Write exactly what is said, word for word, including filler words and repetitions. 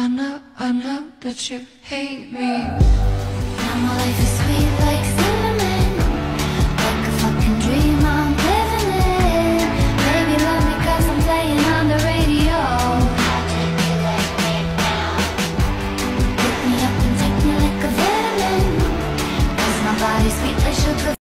I know, I know that you hate me. Now my life is